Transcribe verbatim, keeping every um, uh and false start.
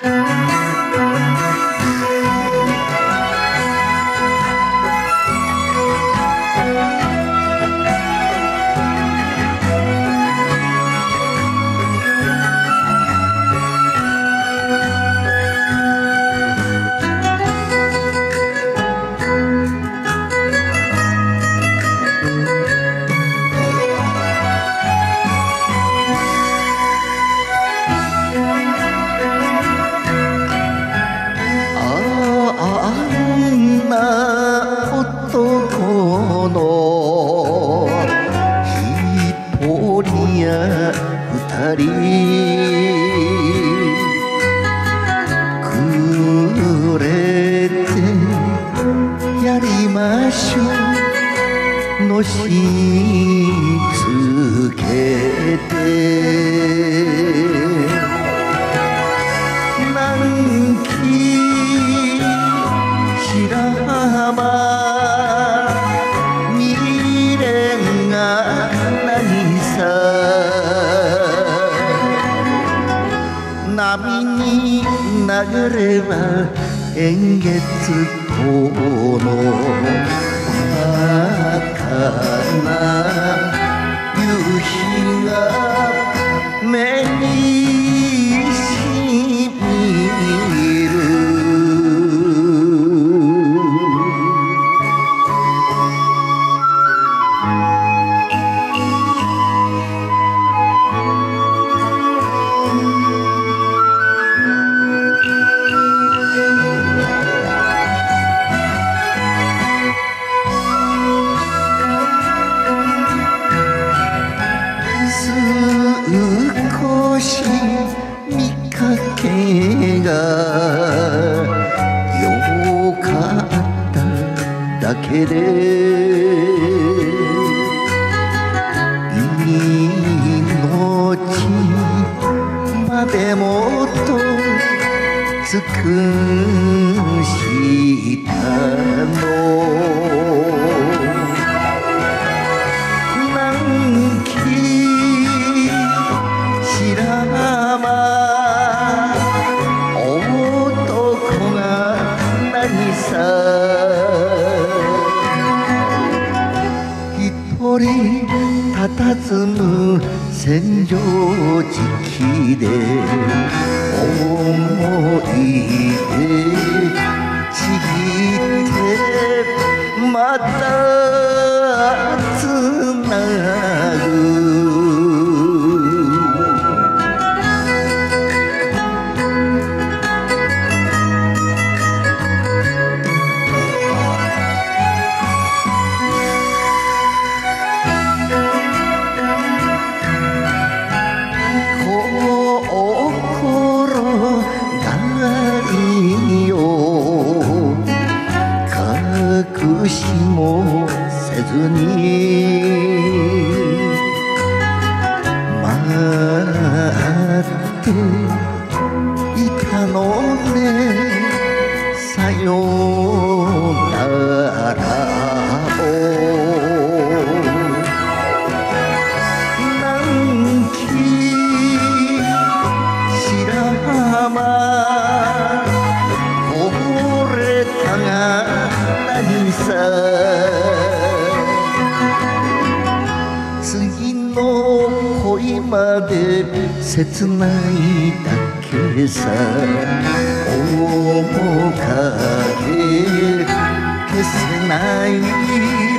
二人くれてやりましょうのしつけて南紀白浜未練が何さ波に流れば円月島の儚夕日が目にしみる少し見かけがよかっただけで命までもと尽くしたの南紀白浜男が何さ一人佇む千畳敷で思い出ちぎってまたつなぐ隠しもせずに待っていたのねさよならを南紀白浜こぼれたが何さ次の恋まで切ないだけさ面影消せない